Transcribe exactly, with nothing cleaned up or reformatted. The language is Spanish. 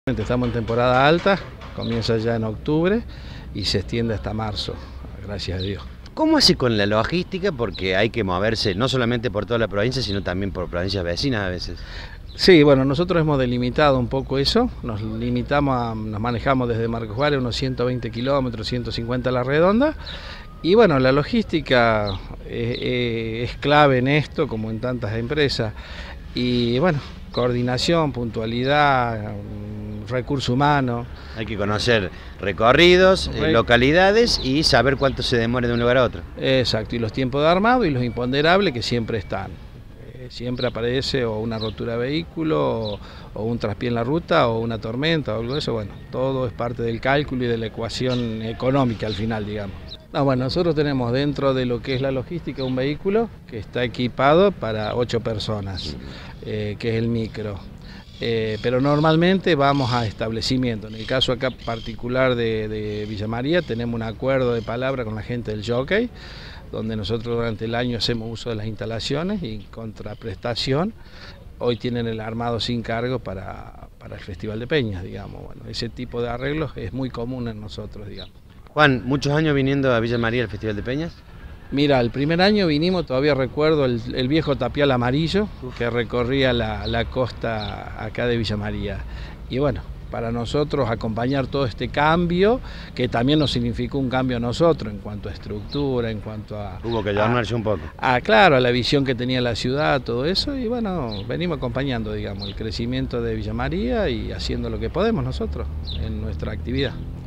Estamos en temporada alta, comienza ya en octubre y se extiende hasta marzo, gracias a Dios. ¿Cómo hace con la logística? Porque hay que moverse no solamente por toda la provincia, sino también por provincias vecinas a veces. Sí, bueno, nosotros hemos delimitado un poco eso, nos limitamos, a, nos manejamos desde Marcos Juárez unos ciento veinte kilómetros, ciento cincuenta a la redonda, y bueno, la logística es, es clave en esto, como en tantas empresas, y bueno, coordinación, puntualidad, recurso humano. Hay que conocer recorridos, eh, localidades y saber cuánto se demora de un lugar a otro. Exacto, y los tiempos de armado y los imponderables que siempre están. Eh, siempre aparece o una rotura de vehículo, o, o un traspié en la ruta, o una tormenta, o algo de eso. Bueno, todo es parte del cálculo y de la ecuación económica al final, digamos. No, bueno, nosotros tenemos dentro de lo que es la logística un vehículo que está equipado para ocho personas, eh, que es el micro. Eh, pero normalmente vamos a establecimientos. En el caso acá particular de, de Villa María tenemos un acuerdo de palabra con la gente del Jockey, donde nosotros durante el año hacemos uso de las instalaciones y contraprestación. Hoy tienen el armado sin cargo para, para el Festival de Peñas, digamos. Bueno, ese tipo de arreglos es muy común en nosotros, digamos. Juan, ¿muchos años viniendo a Villa María al Festival de Peñas? Mira, el primer año vinimos, todavía recuerdo el, el viejo tapial amarillo que recorría la, la costa acá de Villa María. Y bueno, para nosotros acompañar todo este cambio, que también nos significó un cambio a nosotros en cuanto a estructura, en cuanto a... Hubo que ayornarse un poco. A, claro, a la visión que tenía la ciudad, todo eso, y bueno, venimos acompañando, digamos, el crecimiento de Villa María y haciendo lo que podemos nosotros en nuestra actividad.